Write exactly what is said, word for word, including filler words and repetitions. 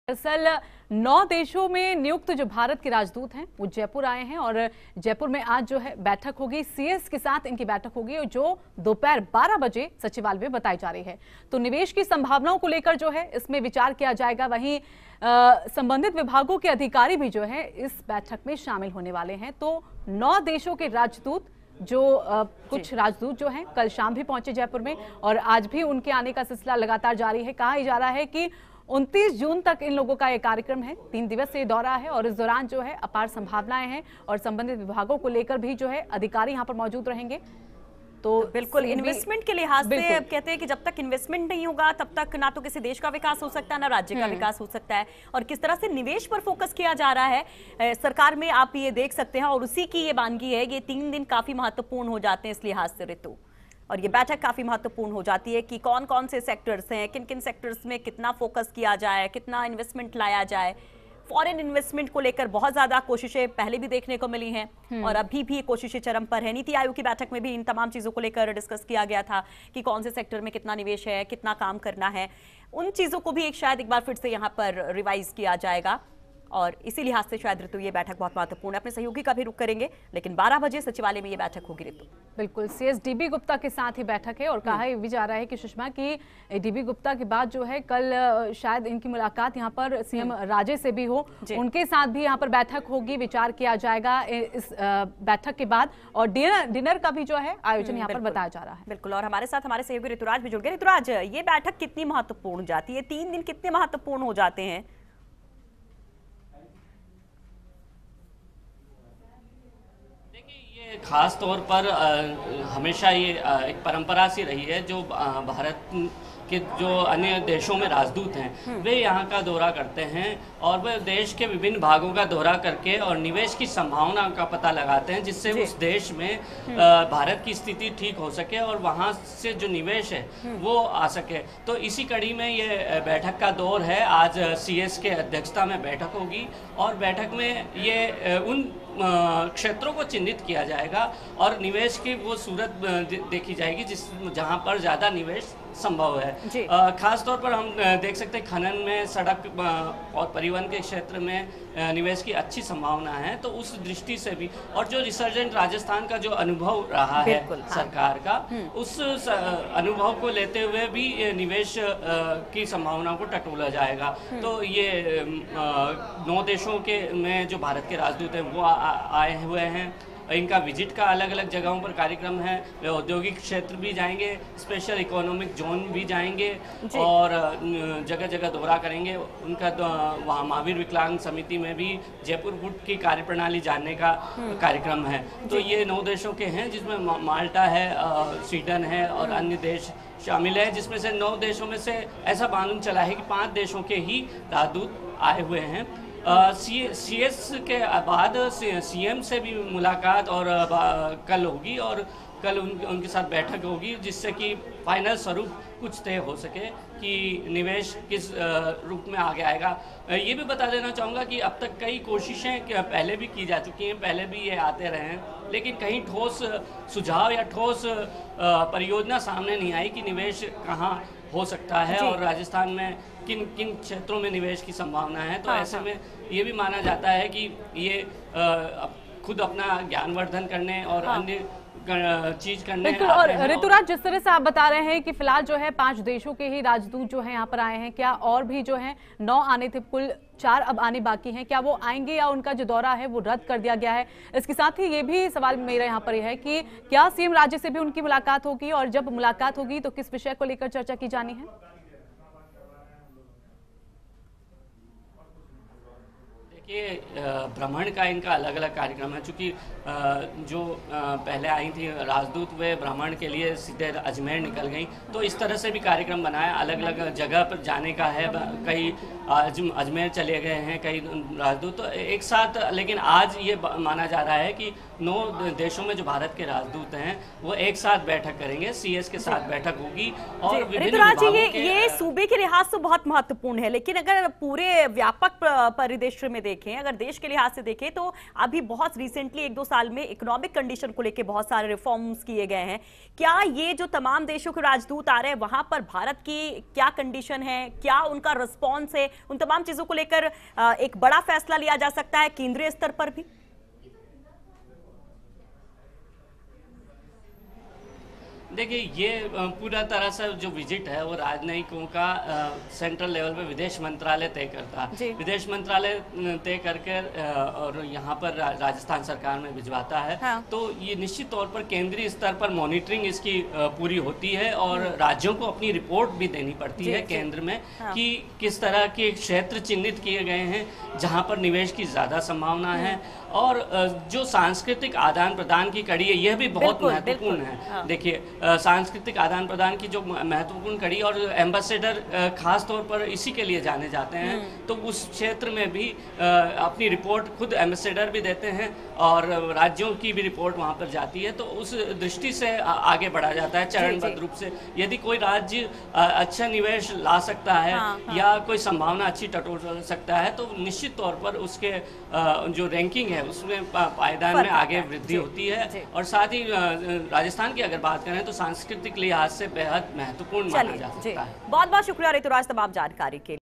दरअसल नौ देशों में नियुक्त जो भारत के राजदूत हैं वो जयपुर आए हैं और जयपुर में आज जो है बैठक होगी। सीएस के साथ इनकी बैठक होगी और जो दोपहर बारह बजे सचिवालय में बताई जा रही है। तो निवेश की संभावनाओं को लेकर जो है इसमें विचार किया जाएगा। वहीं संबंधित विभागों के अधिकारी भी जो है इस बैठक में शामिल होने वाले हैं। तो नौ देशों के राजदूत जो आ, कुछ राजदूत जो हैं कल शाम भी पहुंचे जयपुर में और आज भी उनके आने का सिलसिला लगातार जारी है। कहा जा रहा है कि उनतीस जून तक इन लोगों का ये कार्यक्रम है, तीन दिवसीय दौरा है और इस दौरान जो है अपार संभावनाएं हैं और संबंधित विभागों को लेकर भी जो है अधिकारी यहाँ पर मौजूद रहेंगे। तो, तो बिल्कुल इन्वेस्टमेंट के लिहाज से अब कहते हैं कि जब तक इन्वेस्टमेंट नहीं होगा तब तक ना तो किसी देश का विकास हो सकता है ना राज्य का विकास हो सकता है। और किस तरह से निवेश पर फोकस किया जा रहा है ए, सरकार में, आप ये देख सकते हैं। और उसी की ये वानगी है, ये तीन दिन काफी महत्वपूर्ण हो जाते हैं इस लिहाज से ऋतु, और ये बैठक काफी महत्वपूर्ण हो जाती है कि कौन कौन से सेक्टर्स हैं, किन किन सेक्टर्स में कितना फोकस किया जाए, कितना इन्वेस्टमेंट लाया जाए। फॉरेन इन्वेस्टमेंट को लेकर बहुत ज्यादा कोशिशें पहले भी देखने को मिली हैं और अभी भी कोशिशें चरम पर है। नीति आयोग की बैठक में भी इन तमाम चीजों को लेकर डिस्कस किया गया था कि कौन से सेक्टर में कितना निवेश है, कितना काम करना है। उन चीजों को भी एक शायद एक बार फिर से यहाँ पर रिवाइज किया जाएगा और इसी लिहाज से शायद ऋतु ये बैठक बहुत महत्वपूर्ण है। अपने सहयोगी का भी रुख करेंगे, लेकिन बारह बजे सचिवालय में ये बैठक होगी ऋतु। बिल्कुल, सीएस डीबी गुप्ता के साथ ही बैठक है और कहा भी जा रहा है कि सुषमा की डीबी गुप्ता के बाद जो है कल शायद इनकी मुलाकात यहाँ पर सीएम राजे से भी हो, उनके साथ भी यहाँ पर बैठक होगी, विचार किया जाएगा इस बैठक के बाद और डिनर डिनर का भी जो है आयोजन यहाँ पर बताया जा रहा है। बिल्कुल, और हमारे साथ हमारे सहयोगी ऋतुराज भी जुड़ गए। ऋतुराज, ये बैठक कितनी महत्वपूर्ण जाती है, तीन दिन कितने महत्वपूर्ण हो जाते हैं? खास तौर पर आ, हमेशा ये आ, एक परंपरा सी रही है जो आ, भारत के जो अन्य देशों में राजदूत हैं वे यहाँ का दौरा करते हैं और वे देश के विभिन्न भागों का दौरा करके और निवेश की संभावना का पता लगाते हैं, जिससे उस देश में आ, भारत की स्थिति ठीक हो सके और वहाँ से जो निवेश है वो आ सके। तो इसी कड़ी में ये बैठक का दौर है। आज सीएस के अध्यक्षता में बैठक होगी और बैठक में ये उन क्षेत्रों को चिन्हित किया जाएगा और निवेश की वो सूरत देखी जाएगी जिस जहां पर ज़्यादा निवेश संभव है। आ, खास तौर पर हम देख सकते हैं खनन में, सड़क और परिवहन के क्षेत्र में निवेश की अच्छी संभावना है। तो उस दृष्टि से भी और जो रिसर्जेंट राजस्थान का जो अनुभव रहा है सरकार का, उस अनुभव को लेते हुए भी निवेश की संभावनाओं को टटोला जाएगा। तो ये नौ देशों के में जो भारत के राजदूत हैं वो आए हुए हैं। इनका विजिट का अलग अलग जगहों पर कार्यक्रम है। वे औद्योगिक क्षेत्र भी जाएंगे, स्पेशल इकोनॉमिक जोन भी जाएंगे और जगह जगह दौरा करेंगे। उनका वहाँ महावीर विकलांग समिति में भी जयपुर गुट की कार्यप्रणाली जानने का कार्यक्रम है। तो ये नौ देशों के हैं जिसमें माल्टा है, स्वीडन है और अन्य देश शामिल है, जिसमें से नौ देशों में से ऐसा मालूम चला है कि पाँच देशों के ही राजदूत आए हुए हैं। सीएस के बाद सीएम से भी मुलाकात और कल होगी और कल उन, उनके साथ बैठक होगी जिससे कि फाइनल स्वरूप कुछ तय हो सके कि निवेश किस रूप में आगे आएगा। ये भी बता देना चाहूँगा कि अब तक कई कोशिशें पहले भी की जा चुकी हैं, पहले भी ये आते रहे हैं, लेकिन कहीं ठोस सुझाव या ठोस परियोजना सामने नहीं आई कि निवेश कहाँ हो सकता है और राजस्थान में किन किन क्षेत्रों में निवेश की संभावना है। तो हाँ, ऐसे में ये भी माना जाता है कि ये आ, खुद अपना ज्ञानवर्धन करने और हाँ, अन्य चीज करने बिल्कुल। और ऋतुराज, जिस तरह से आप बता रहे हैं कि फिलहाल जो है पांच देशों के ही राजदूत जो है यहाँ पर आए हैं, क्या और भी जो है नौ आने थे, कुल चार अब आने बाकी हैं, क्या वो आएंगे या उनका जो दौरा है वो रद्द कर दिया गया है? इसके साथ ही ये भी सवाल मेरा यहाँ पर है कि क्या सीएम राज्य से भी उनकी मुलाकात होगी और जब मुलाकात होगी तो किस विषय को लेकर चर्चा की जानी है? ये भ्रमण का इनका अलग अलग कार्यक्रम है। चूँकि जो पहले आई थी राजदूत वे भ्रमण के लिए सीधे अजमेर निकल गई, तो इस तरह से भी कार्यक्रम बनाया, अलग अलग जगह पर जाने का है। कई अजमेर चले गए हैं कई राजदूत तो एक साथ। लेकिन आज ये माना जा रहा है कि नौ देशों में जो भारत के राजदूत हैं वो एक साथ बैठक करेंगे, सीएस के साथ बैठक होगी और ऋतुराज, ये ये सूबे के लिहाज से बहुत महत्वपूर्ण है, लेकिन अगर पूरे व्यापक परिदृश्य में देखें, अगर देश के लिहाज से देखें तो अभी बहुत रिसेंटली एक दो साल में इकोनॉमिक कंडीशन को लेकर बहुत सारे रिफॉर्म्स किए गए हैं। क्या ये जो तमाम देशों के राजदूत आ रहे हैं वहां पर भारत की क्या कंडीशन है, क्या उनका रिस्पॉन्स है, उन तमाम चीजों को लेकर एक बड़ा फैसला लिया जा सकता है केंद्रीय स्तर पर भी? देखिए, ये पूरा तरह से जो विजिट है वो राजनयिकों का सेंट्रल लेवल पे विदेश मंत्रालय तय करता है। विदेश मंत्रालय तय करके और यहाँ पर रा, राजस्थान सरकार में भिजवाता है। हाँ। तो ये निश्चित तौर पर केंद्रीय स्तर पर मॉनिटरिंग इसकी पूरी होती है और राज्यों को अपनी रिपोर्ट भी देनी पड़ती है केंद्र में। हाँ। कि किस तरह के क्षेत्र चिन्हित किए गए हैं जहाँ पर निवेश की ज़्यादा संभावना है, और जो सांस्कृतिक आदान प्रदान की कड़ी है यह भी बहुत महत्वपूर्ण है। हाँ। देखिए, सांस्कृतिक आदान प्रदान की जो महत्वपूर्ण कड़ी, और एम्बेसडर खास तौर पर इसी के लिए जाने जाते हैं, तो उस क्षेत्र में भी अपनी रिपोर्ट खुद एम्बेसडर भी देते हैं और राज्यों की भी रिपोर्ट वहां पर जाती है। तो उस दृष्टि से आगे बढ़ा जाता है चरणबद्ध रूप से। यदि कोई राज्य अच्छा निवेश ला सकता है, हाँ, हाँ। या कोई संभावना अच्छी टटोल सकता है, तो निश्चित तौर पर उसके जो रैंकिंग है उसमें पायदान में आगे वृद्धि होती है। और साथ ही राजस्थान की अगर बात करें तो सांस्कृतिक लिहाज से बेहद महत्वपूर्ण माना जा सकता है। बहुत बहुत शुक्रिया ऋतुराज तमाम जानकारी के लिए।